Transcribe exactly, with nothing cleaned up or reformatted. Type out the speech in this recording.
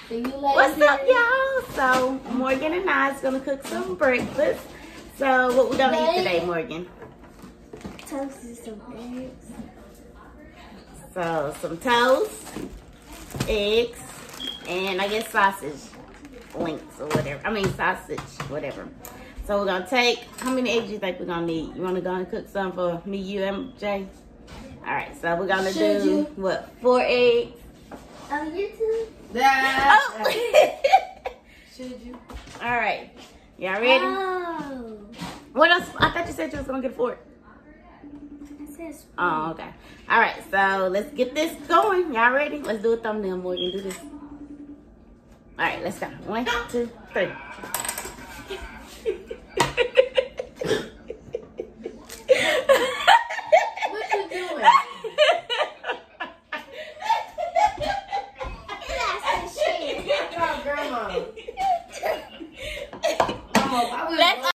See you later. What's up, y'all? So Morgan and I is gonna cook some breakfast. So what we gonna eat today, Morgan? Toast and some eggs. So some toast, eggs, and I guess sausage links or whatever. I mean sausage, whatever. So we're gonna take, how many eggs do you think we're gonna need? You wanna go and cook some for me, you, and Jay? All right, so we're gonna Should do, you? what, four eggs? Oh, you too? Oh. Should you? All right, y'all ready? Oh. What else? I thought you said you was gonna get a fork. It says Oh, okay. All right, so let's get this going. Y'all ready? Let's do a thumbnail, Morgan. Do this. All right, let's go. One, two, three. What you doing? That's the shit. Grandma. Grandma. Oh, I was Let's